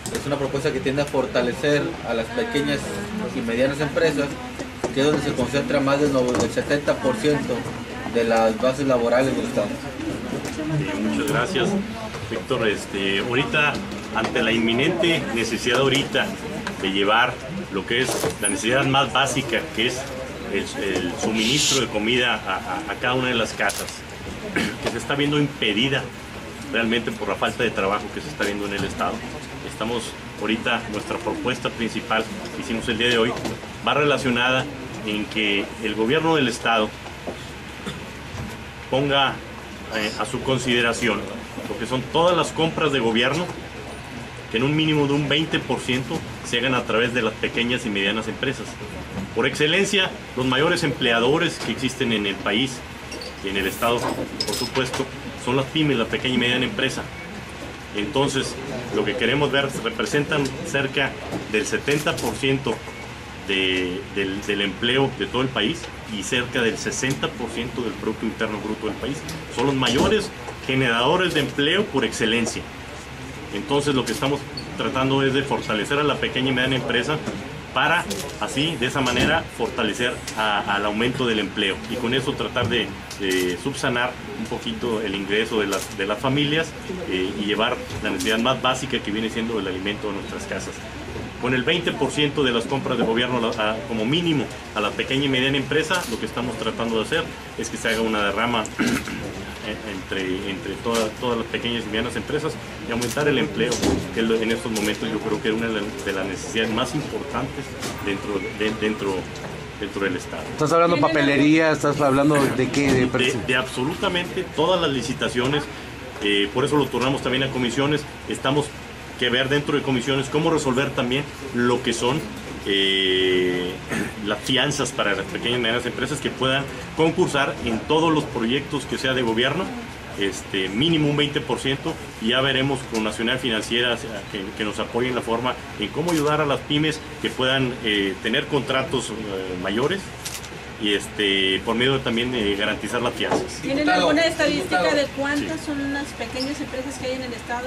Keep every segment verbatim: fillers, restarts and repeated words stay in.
Es una propuesta que tiende a fortalecer a las pequeñas y medianas empresas, que es donde se concentra más del setenta por ciento de las bases laborales del Estado. Sí, muchas gracias, Víctor. Este, ahorita, ante la inminente necesidad ahorita de llevar lo que es la necesidad más básica, que es el, el suministro de comida a, a, a cada una de las casas, que se está viendo impedida realmente por la falta de trabajo que se está viendo en el Estado. Estamos ahorita, nuestra propuesta principal que hicimos el día de hoy va relacionada en que el gobierno del Estado ponga eh, a su consideración lo que son todas las compras de gobierno, que en un mínimo de un veinte por ciento se hagan a través de las pequeñas y medianas empresas. Por excelencia, los mayores empleadores que existen en el país y en el Estado, por supuesto, son las pymes, la pequeña y mediana empresa. Entonces, lo que queremos ver, representan cerca del setenta por ciento de, del, del empleo de todo el país y cerca del sesenta por ciento del Producto Interno Bruto del país. Son los mayores generadores de empleo por excelencia. Entonces, lo que estamos tratando es de fortalecer a la pequeña y mediana empresa para así, de esa manera, fortalecer a, al aumento del empleo y con eso tratar de, de subsanar un poquito el ingreso de las, de las familias eh, y llevar la necesidad más básica que viene siendo el alimento a nuestras casas. Con el veinte por ciento de las compras de gobierno a, como mínimo a la pequeña y mediana empresa, lo que estamos tratando de hacer es que se haga una derrama entre, entre todas, todas las pequeñas y medianas empresas y aumentar el empleo, que en estos momentos yo creo que es una de las necesidades más importantes dentro, de, dentro, dentro del Estado. ¿Estás hablando de papelería? ¿Estás hablando de qué? De, de, de absolutamente todas las licitaciones, eh, por eso lo turnamos también a comisiones. Estamos que ver dentro de comisiones cómo resolver también lo que son eh, las fianzas para las pequeñas y medianas empresas que puedan concursar en todos los proyectos que sea de gobierno, este, mínimo un veinte por ciento, y ya veremos con Nacional Financiera que, que nos apoyen la forma en cómo ayudar a las pymes que puedan eh, tener contratos eh, mayores y este por medio de también de garantizar las fianzas. ¿Tienen alguna estadística de cuántas sí. son las pequeñas empresas que hay en el Estado?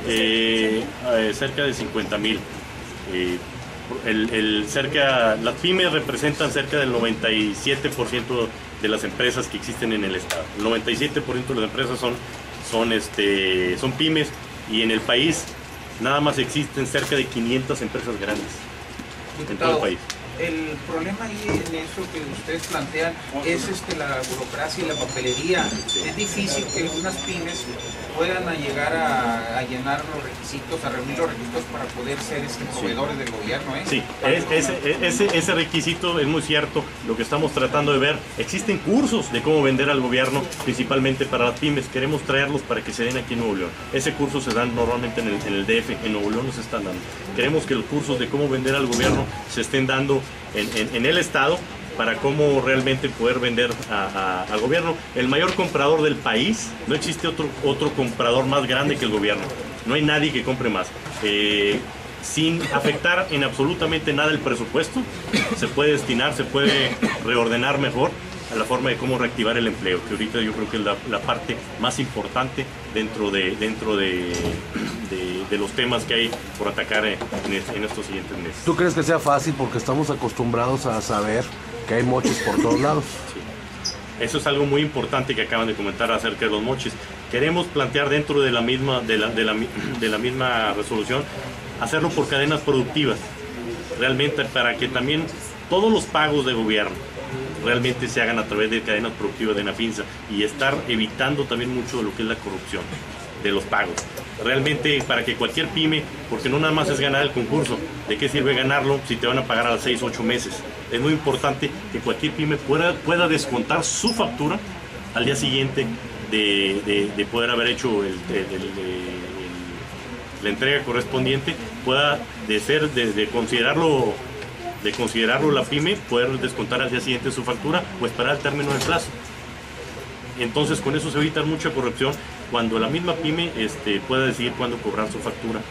Eh, eh, cerca de cincuenta mil. Eh, el, el, cerca, las pymes representan cerca del noventa y siete por ciento de las empresas que existen en el Estado. El noventa y siete por ciento de las empresas son, son, este, son pymes, y en el país nada más existen cerca de quinientas empresas grandes en todo el país. El problema ahí en eso que ustedes plantean es este, la burocracia y la papelería. Sí. Es difícil que algunas pymes puedan a llegar a, a llenar los requisitos, a reunir los requisitos para poder ser este, proveedores sí. del gobierno. ¿eh? Sí, es, ese, ese, ese requisito es muy cierto. Lo que estamos tratando de ver, existen cursos de cómo vender al gobierno, principalmente para las pymes. Queremos traerlos para que se den aquí en Nuevo León. Ese curso se dan normalmente en el, en el D F, en Nuevo León nos están dando. Queremos que los cursos de cómo vender al gobierno se estén dando En, en, en el Estado para cómo realmente poder vender a, a, al gobierno. El mayor comprador del país, no existe otro, otro comprador más grande que el gobierno. No hay nadie que compre más. Eh, sin afectar en absolutamente nada el presupuesto, se puede destinar, se puede reordenar mejor a la forma de cómo reactivar el empleo, que ahorita yo creo que es la, la parte más importante dentro de, dentro de, de, de los temas que hay por atacar en, en estos siguientes meses. ¿Tú crees que sea fácil porque estamos acostumbrados a saber que hay moches por todos lados? Sí. Eso es algo muy importante que acaban de comentar acerca de los moches. Queremos plantear dentro de la misma, de la, de la, de la misma resolución, hacerlo por cadenas productivas, realmente para que también todos los pagos de gobierno realmente se hagan a través de cadenas productivas de Nafinsa y estar evitando también mucho de lo que es la corrupción de los pagos. Realmente para que cualquier pyme, porque no nada más es ganar el concurso, ¿de qué sirve ganarlo si te van a pagar a los seis, ocho meses? Es muy importante que cualquier pyme pueda, pueda descontar su factura al día siguiente de, de, de poder haber hecho el, el, el, el, la entrega correspondiente, pueda de ser, de, de considerarlo de considerarlo la pyme, poder descontar al día siguiente su factura o esperar el término del plazo. Entonces con eso se evita mucha corrupción cuando la misma pyme este, pueda decidir cuándo cobrar su factura.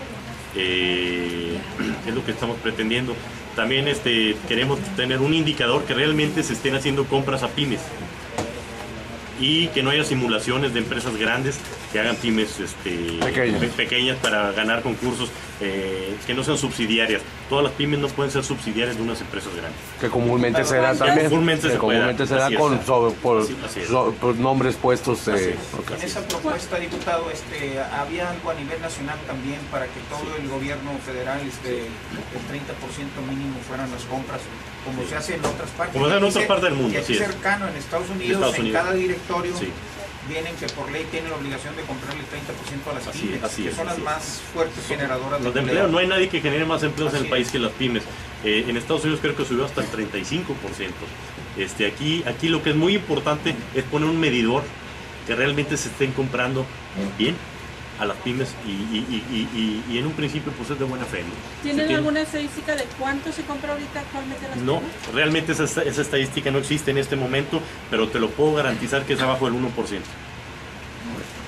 Eh, es lo que estamos pretendiendo. También este, queremos tener un indicador que realmente se estén haciendo compras a pymes. y que no haya simulaciones de empresas grandes que hagan pymes este, pequeñas. pe pequeñas para ganar concursos, eh, que no sean subsidiarias. Todas las pymes no pueden ser subsidiarias de unas empresas grandes. Que comúnmente se da ¿cuántas? también. Comúnmente que se puede comúnmente dar, se da así con es. sobre, por, Así- así es. so- por nombres puestos. Eh, ok. En esa propuesta, diputado, este, había algo a nivel nacional también para que todo el gobierno federal, este, el treinta por ciento mínimo fueran las compras, como se hace en otras partes. Como se hace en Y otras aquí partes del mundo, Y aquí así es. cercano, en Estados Unidos, Estados en Unidos. cada directorio, Sí. vienen que por ley tienen la obligación de comprarle el treinta por ciento a las Así pymes, es, así que es, son las así es. más fuertes generadoras Los de de empleo, no hay nadie que genere más empleos en Así el país es. que las pymes. Eh, en Estados Unidos creo que subió hasta el treinta y cinco por ciento. Este, aquí, aquí lo que es muy importante es poner un medidor que realmente se estén comprando bien a las pymes y, y, y, y, y en un principio pues es de buena fe, ¿no? Se ¿Tienen tiene- alguna estadística de cuánto se compra ahorita actualmente las No, pymes? realmente esa, esa estadística no existe en este momento, pero te lo puedo garantizar que es abajo del uno por ciento.